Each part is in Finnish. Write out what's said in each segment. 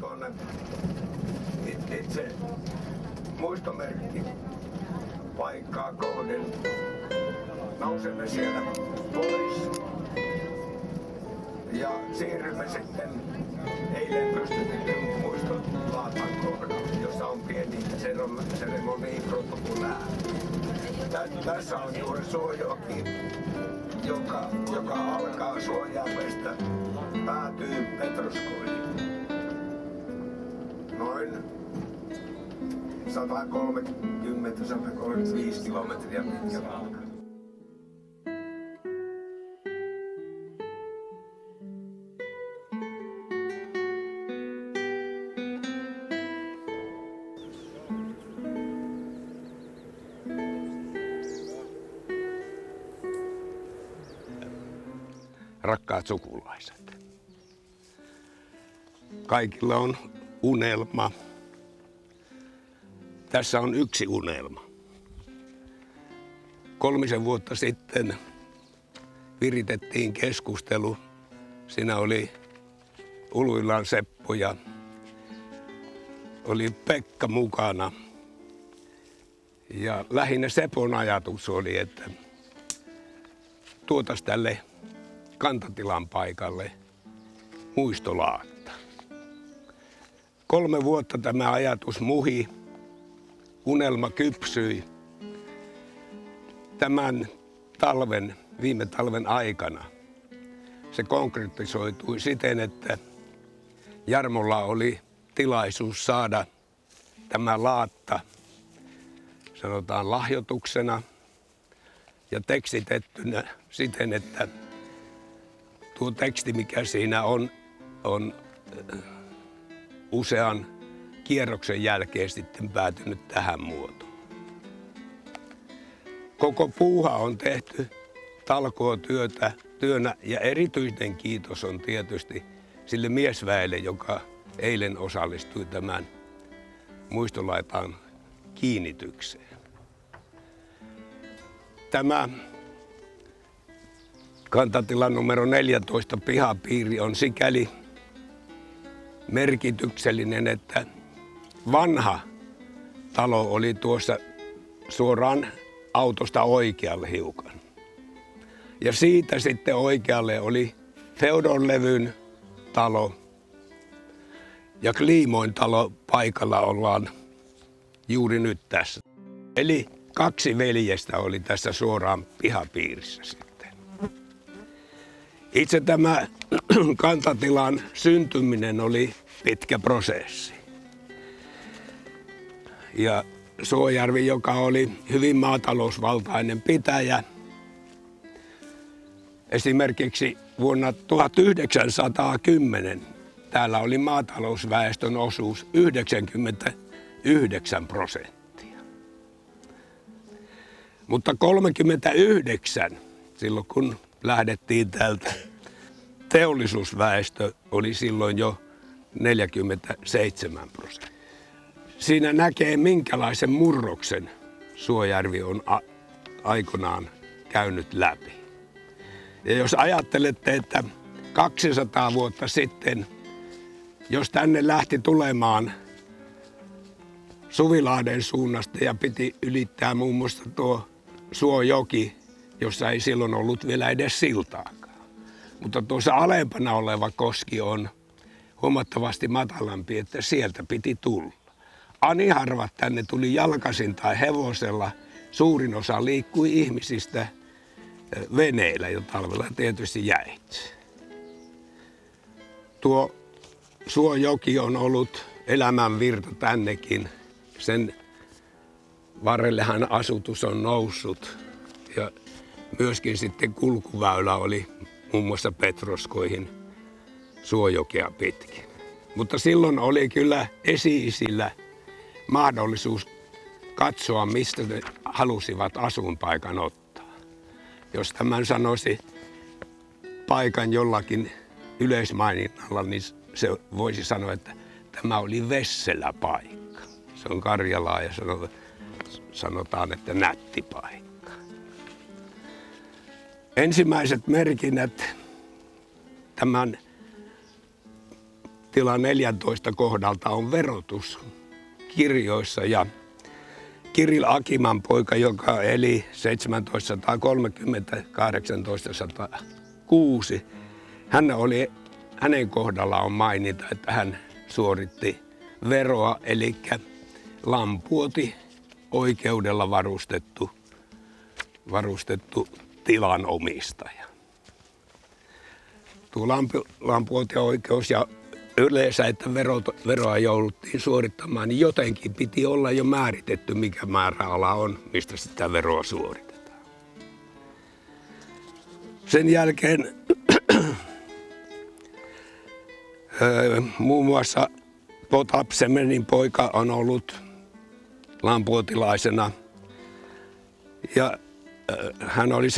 tuonne itse muistomerkki paikkaa kohden. Nousemme siellä pois ja siirrymme sitten eilen pystytetyn muistolaatan kohdalle, jossa on pieni seremoniprotokollää. Tässä on juuri Suojoki, joka alkaa Suojärvestä, päätyy Petroskoihin. Noin 130-135 kilometriä pitkä matka. Rakkaat sukulaiset, kaikilla on unelma. Tässä on yksi unelma. 3 vuotta sitten viritettiin keskustelu. Siinä oli Uluillan Seppo ja oli Pekka mukana. Ja lähinnä Sepon ajatus oli, että tuotaisiin tälle Kantatilan paikalle muistolaatta. 3 vuotta tämä ajatus muhi, unelma kypsyi. Tämän viime talven aikana se konkretisoitui siten, että Jarmolla oli tilaisuus saada tämä laatta, sanotaan lahjoituksena ja tekstitettynä siten, että tuo teksti, mikä siinä on usean kierroksen jälkeen sitten päätynyt tähän muotoon. Koko puuha on tehty talkootyönä ja erityinen kiitos on tietysti sille miesväelle, joka eilen osallistui tämän muistolaitaan kiinnitykseen. Tämä Kantatilan numero 14 pihapiiri on sikäli merkityksellinen, että vanha talo oli tuossa suoraan autosta oikealle hiukan. Ja siitä sitten oikealle oli Feodor-levyn talo ja Kliimoin talo paikalla ollaan juuri nyt tässä. Eli 2 veljestä oli tässä suoraan pihapiirissä sitten. Itse tämä Kantatilan syntyminen oli pitkä prosessi. Ja Suojärvi, joka oli hyvin maatalousvaltainen pitäjä, esimerkiksi vuonna 1910 täällä oli maatalousväestön osuus 99%. Mutta 39, silloin kun lähdettiin täältä, teollisuusväestö oli silloin jo 47%. Siinä näkee, minkälaisen murroksen Suojärvi on aikanaan käynyt läpi. Ja jos ajattelette, että 200 vuotta sitten, jos tänne lähti tulemaan Suvilahden suunnasta ja piti ylittää muun muassa tuo Suojoki, jossa ei silloin ollut vielä edes siltaakaan. Mutta tuossa alempana oleva koski on huomattavasti matalampi, että sieltä piti tulla. Ani harvat tänne tuli jalkaisin tai hevosella. Suurin osa liikkui ihmisistä veneillä jo talvella tietysti jäitse. Tuo Suojoki on ollut elämänvirta tännekin. Sen varrellehan asutus on noussut ja myöskin sitten kulkuväylä oli muun muassa Petroskoihin Suojokea pitkin. Mutta silloin oli kyllä esi-isillä mahdollisuus katsoa, mistä ne halusivat asuinpaikan ottaa. Jos tämän sanoisi paikan jollakin yleismaininnalla, niin se voisi sanoa, että tämä oli vesselä paikka. Se on Karjalaa ja sanotaan, että nätti paikka. Ensimmäiset merkinnät tämän tila 14 kohdalta on verotus kirjoissa ja Kirill Akiman poika, joka eli 1730-1806, hänen kohdalla on mainita, että hän suoritti veroa, eli lampuoti oikeudella varustettu tilan omistaja. Tuo lampuotioikeus ja yleensä, että veroa jouduttiin suorittamaan, niin jotenkin piti olla jo määritetty, mikä määräala on, mistä sitä veroa suoritetaan. Sen jälkeen muun muassa Potap Semenin poika on ollut lampuotilaisena ja hän oli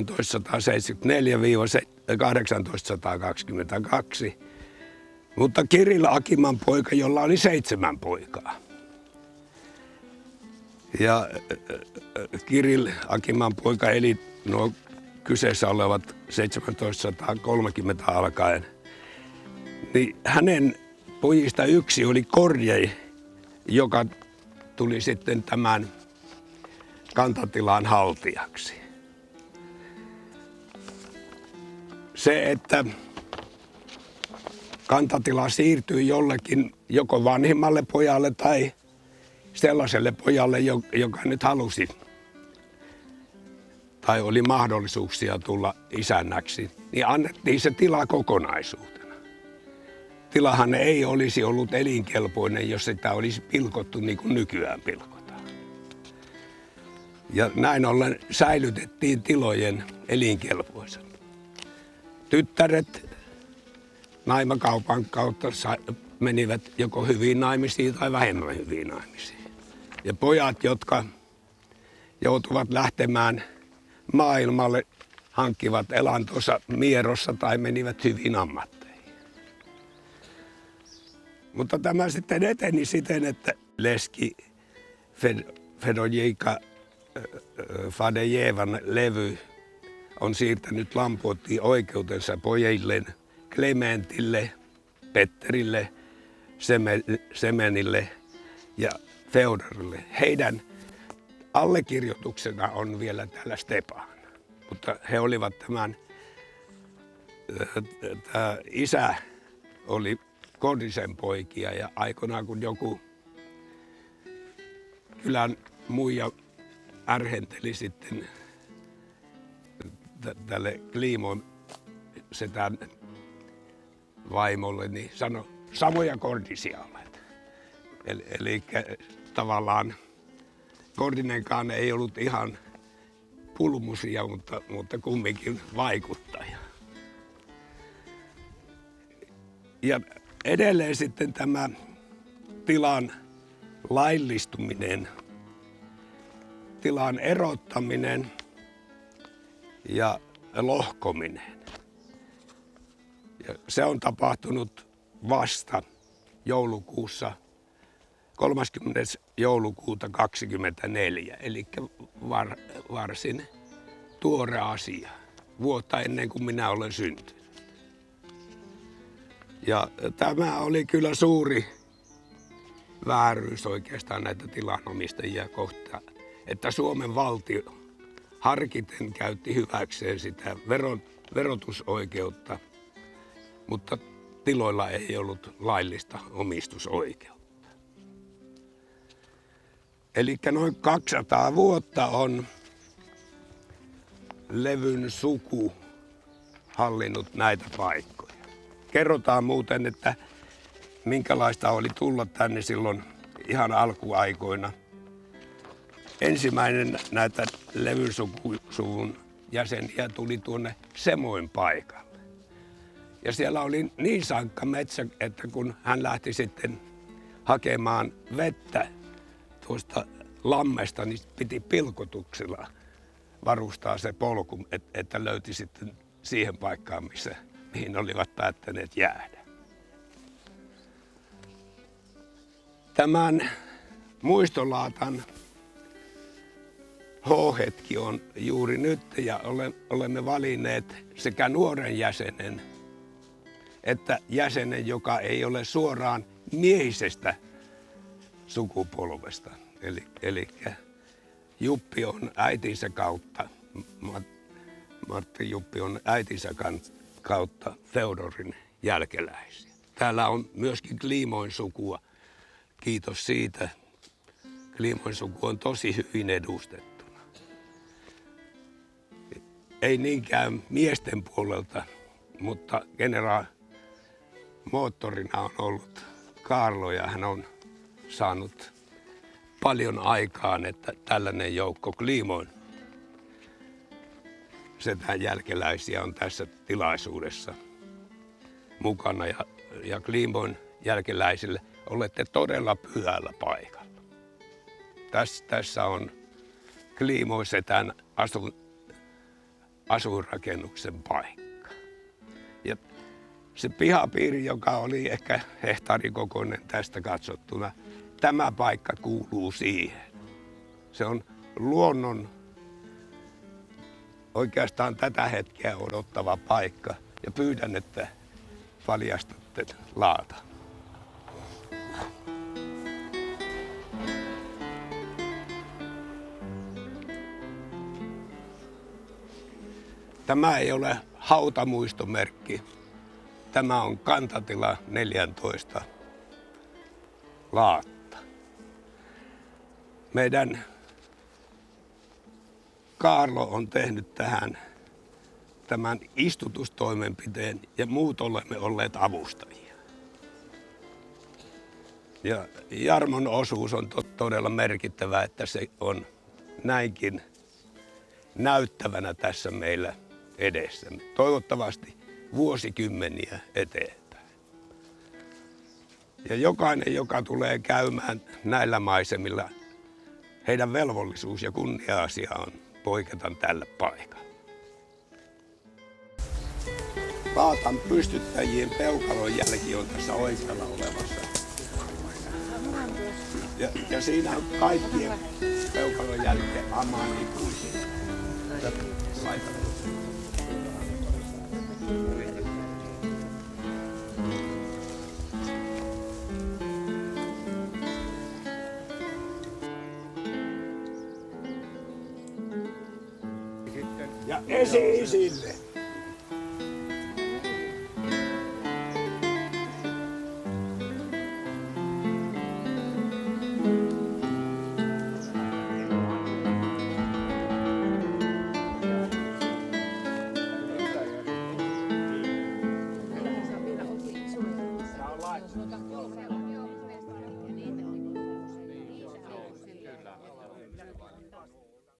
1774–1822, mutta Kirill Akiman poika, jolla oli 7 poikaa. Ja Kirill Akiman poika eli nuo kyseessä olevat 1730 alkaen, niin hänen pojista yksi oli Korjei, joka tuli sitten tämän kantatilan haltijaksi. Se, että kantatila siirtyi jollekin joko vanhimmalle pojalle tai sellaiselle pojalle, joka nyt halusi tai oli mahdollisuuksia tulla isännäksi, niin annettiin se tila kokonaisuutena. Tilahan ei olisi ollut elinkelpoinen, jos sitä olisi pilkottu niin kuin nykyään pilkotaan. Ja näin ollen säilytettiin tilojen elinkelpoisena. Tyttäret naimakaupan kautta menivät joko hyviin naimisiin tai vähemmän hyviin naimisiin. Ja pojat, jotka joutuvat lähtemään maailmalle, hankkivat elantonsa mierossa tai menivät hyviin ammatteihin. Mutta tämä sitten eteni siten, että leski Fedorjika Fadejevan levy on siirtänyt lampuottiin oikeutensa pojilleen Klementille, Petterille, Semenille ja Feodorille. Heidän allekirjoituksena on vielä täällä Stepan, mutta he olivat tämä isä oli Kordisen poikia ja aikoinaan kun joku kylän muija ärhenteli sitten tälle Kliimon setän vaimolle, niin sanoi, samoja Kordisia olet. Eli tavallaan Kordinenkaan ei ollut ihan pulmusia, mutta kumminkin vaikuttaja. Ja edelleen sitten tämä tilan laillistuminen, tilan erottaminen ja lohkominen. Ja se on tapahtunut vasta joulukuussa, 30. joulukuuta 2024, eli varsin tuore asia, vuotta ennen kuin minä olen syntynyt. Ja tämä oli kyllä suuri vääryys oikeastaan näitä tilanomistajia kohtaan, että Suomen valtio harkiten käytti hyväkseen sitä verotusoikeutta, mutta tiloilla ei ollut laillista omistusoikeutta. Eli noin 200 vuotta on Levyn suku hallinnut näitä paikkoja. Kerrotaan muuten, että minkälaista oli tulla tänne silloin ihan alkuaikoina. Ensimmäinen näitä Levyn suvun jäseniä tuli tuonne Semoin paikalle. Ja siellä oli niin sankka metsä, että kun hän lähti sitten hakemaan vettä tuosta lammesta, niin piti pilkotuksella varustaa se polku, että löyti sitten siihen paikkaan, mihin olivat päättäneet jäädä. Tämän muistolaatan H-hetki on juuri nyt ja olemme valinneet sekä nuoren jäsenen että jäsenen, joka ei ole suoraan miehisestä sukupolvesta. Eli Juppi on äitinsä kautta, Martti Juppi on äitinsä kautta Theodorin jälkeläisiä. Täällä on myöskin Klimoin sukua. Kiitos siitä. Klimoin suku on tosi hyvin edustettuna. Ei niinkään miesten puolelta, mutta moottorina on ollut Kaarlo ja hän on saanut paljon aikaan, että tällainen joukko Klimoin setän jälkeläisiä on tässä tilaisuudessa mukana ja Klimoin jälkeläisille olette todella pyhällä paikalla. Tässä on Klimoin setän asuinrakennuksen paikka. Ja se pihapiiri, joka oli ehkä hehtaarikokoinen tästä katsottuna, tämä paikka kuuluu siihen. Se on luonnon oikeastaan tätä hetkeä odottava paikka ja pyydän, että paljastatte laata. Tämä ei ole hautamuistomerkki. Tämä on kantatila 14 laatta. Meidän Kaarlo on tehnyt tähän tämän istutustoimenpiteen ja muut olemme olleet avustajia. Ja Jarmon osuus on todella merkittävä, että se on näinkin näyttävänä tässä meillä edessämme. Toivottavasti vuosikymmeniä eteenpäin. Ja jokainen, joka tulee käymään näillä maisemilla, heidän velvollisuus ja kunnia-asia on poiketa tällä paikalla. Laatan pystyttäjien peukalon jälki on tässä oikealla olevassa. Ja siinä on kaikkien peukalon jälkeen amaanikuisia. Ja esi-isille.